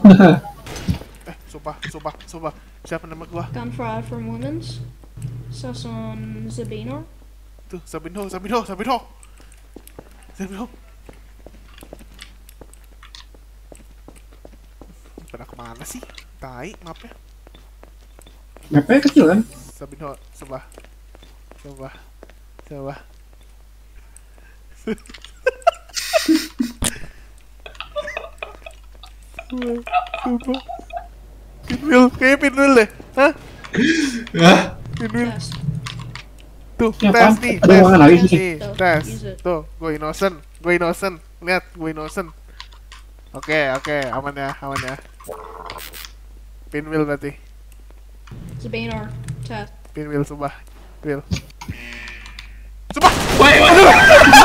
Sumpah. Siapa nama gua? Gunfire from Women's. Sason Zabinor. Tuh, Sabinho. Pada kemana sih? Tai, mapnya. Mapnya kecil kan? Sabinho, coba. Sumpah. Pinwheel deh. Hah? Hah? Pinwheel. Test. Tuh, Ya, tes Pak. nih, Ada tes. ruangan lagi sih. Nih, Tuh, tes. use it. Tuh, gue innocent. Lihat, gue innocent. Oke, aman ya. Pinwheel berarti. Zabinor. Test. Pinwheel, sumpah. Pinwheel. Woi,